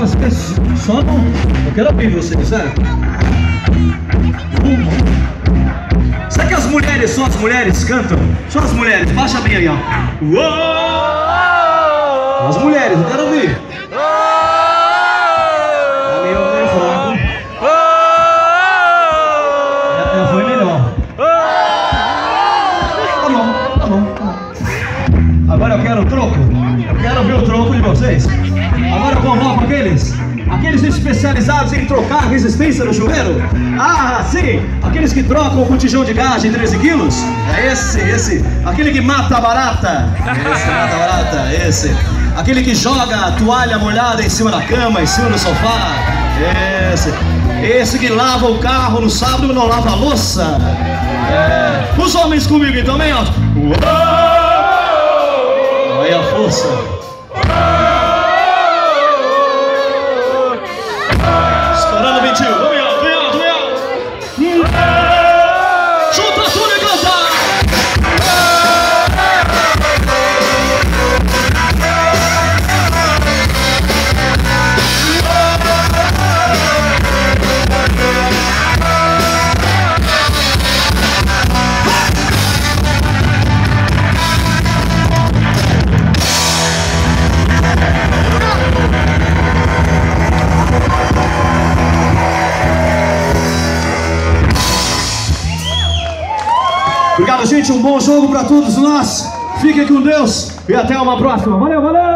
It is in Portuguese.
vocês só não... Eu quero ouvir vocês, certo? Será que as mulheres, só as mulheres cantam? Só as mulheres, baixa bem aí, ó. Uou! As mulheres, eu quero ouvir. É meio fraco. Foi melhor. Tá bom. Agora eu quero o troco. Eu quero ver o troco de vocês. Agora eu convoco aqueles especializados em trocar a resistência do chuveiro. Ah, sim! Aqueles que trocam o botijão de gás de 13 quilos. É esse. Aquele que mata a barata. Esse. Aquele que joga a toalha molhada em cima da cama, em cima do sofá. Esse que lava o carro no sábado e não lava a louça. Os homens comigo então, bem alto. Olha a força. Estourando 21, vem alto. Junta tudo e canta! Obrigado, gente. Um bom jogo para todos nós. Fiquem com Deus e até uma próxima. Valeu!